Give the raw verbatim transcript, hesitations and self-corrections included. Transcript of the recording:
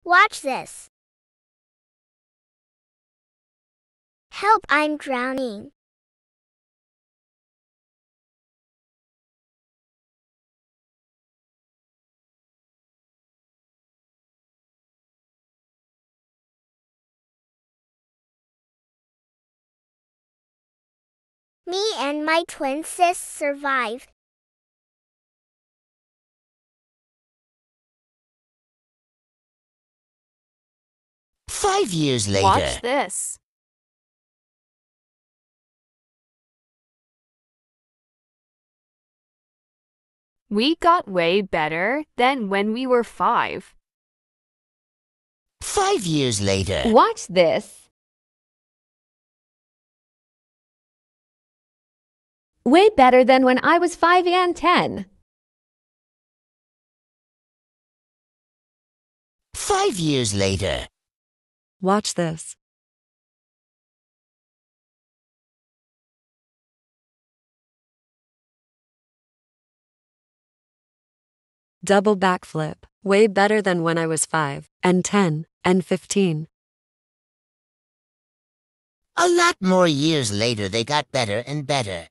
Watch this. Help, I'm drowning. Me and my twin sis survived. Five years later. Watch this. We got way better than when we were five. Five years later. Watch this. Way better than when I was five and ten. Five years later. Watch this. Double backflip. Way better than when I was five, and ten, and fifteen. A lot more years later, they got better and better.